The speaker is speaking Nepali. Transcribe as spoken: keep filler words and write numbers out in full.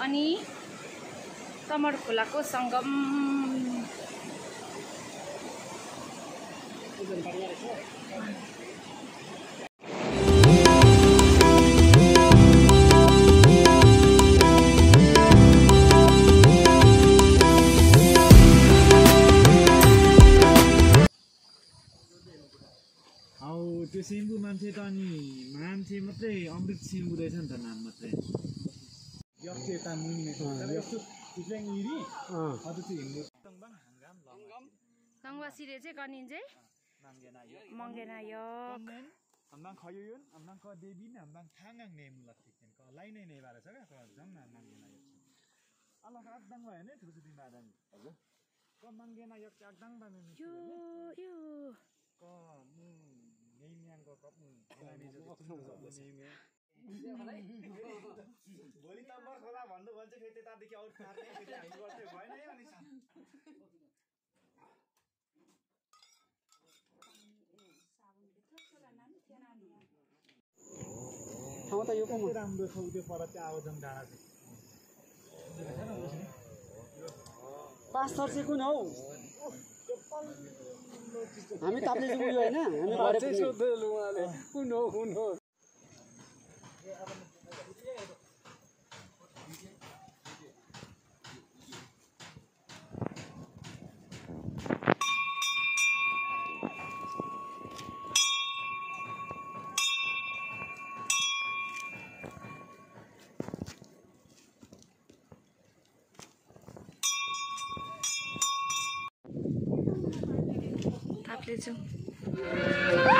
अनि तमर खोलाको संगम। त्यो सिम्बु मान्छे त अनि मान्छे मात्रै अमृत सिम्बु रहेछ नि त नाम मात्रै यता मुनि संगवासीले चाहिँ कनिन चाहिँ मंगेना यो हमदां खयुयुन हमदां क देबिन हमदां थांगां नेम लथिकेन क लाइनै नै बारे छ का जम ना मंगेना यो अल्लाह आदङ भयो नि थुसु दिन आदङ हजुर क मंगेना यो आदङ बाने यो यो क मु नेमयाङको कप मु एनामी जो नेम भोलि तम्बर खोला भन्नु भन्छ फेरि त्यतादेखि आउट मार्ने फेरि हामी गर्थे भएन है अनि ठाउँ त यो पो राम्रो छ उतै पर चाहिँ आउँछन् डाँडा चाहिँ पास्टर चाहिँ कुन हौ हामी ताप्ले चाहिँ उयो होइन हामी भरे सोध्दै उहाँले कुन हो कुन हो ताप्ले जाउँ।